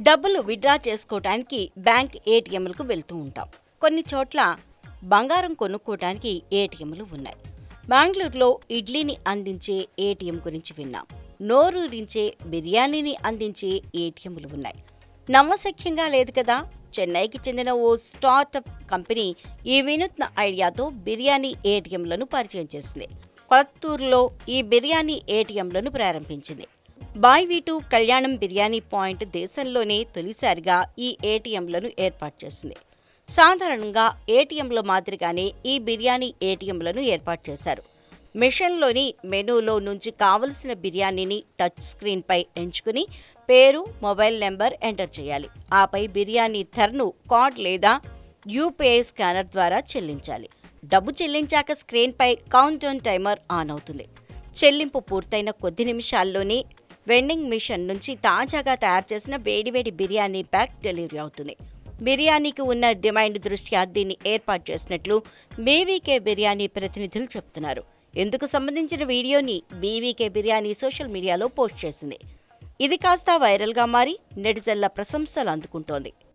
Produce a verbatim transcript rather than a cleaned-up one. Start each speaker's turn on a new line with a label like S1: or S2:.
S1: డబ్బులు విత్డ్రా చేసుకోవడానికి బ్యాంక్ ఏటీఎంలకు వెళ్తూ ఉంటాం. కొన్ని చోట్ల బంగారం కొనుక్కోవడానికి ఏటీఎంలు ఉన్నాయి. బెంగళూరులో ఇడ్లీని అందించే ఏటీఎం గురించి విన్నాం. నోరూరించే బిర్యానీని అందించే ఏటీఎంలు ఉన్నాయి. నమ్మశక్యంగా లేదు కదా. చెన్నైకి చెందిన ఓ స్టార్టప్ కంపెనీ ఈ వినూత్న ఐడియాతో బిర్యానీ ఏటీఎంలను పరిచయం చేసింది. కొత్తూరులో ఈ బిర్యానీ ఏటీఎంలను ప్రారంభించింది. బాయ్ వీటు కళ్యాణం బిర్యానీ పాయింట్ దేశంలోనే తొలిసారిగా ఈ ఏటీఎంలను ఏర్పాటు చేసింది. సాధారణంగా ఏటీఎంల మాదిరిగానే ఈ బిర్యానీ ఏటీఎంలను ఏర్పాటు చేశారు. మిషన్లోని మెనూలో నుంచి కావలసిన బిర్యానీని టచ్ స్క్రీన్పై ఎంచుకుని పేరు, మొబైల్ నెంబర్ ఎంటర్ చేయాలి. ఆపై బిర్యానీ ధరను కార్డ్ లేదా యూపీఐ స్కానర్ ద్వారా చెల్లించాలి. డబ్బు చెల్లించాక స్క్రీన్పై కౌంట్ డౌన్ టైమర్ ఆన్ అవుతుంది. చెల్లింపు పూర్తయిన కొద్ది నిమిషాల్లోనే వెండింగ్ మిషన్ నుంచి తాజాగా తయారు చేసిన వేడివేడి బిర్యానీ ప్యాక్ డెలివరీ అవుతుంది. బిర్యానీకి ఉన్న డిమాండ్ దృష్ట్యా దీన్ని ఏర్పాటు చేసినట్లు బీవీకే బిర్యానీ ప్రతినిధులు చెబుతున్నారు. ఇందుకు సంబంధించిన వీడియోని బీవీకే బిర్యానీ సోషల్ మీడియాలో పోస్ట్ చేసింది. ఇది కాస్త వైరల్గా మారి నెటిజన్ల ప్రశంసలు అందుకుంటోంది.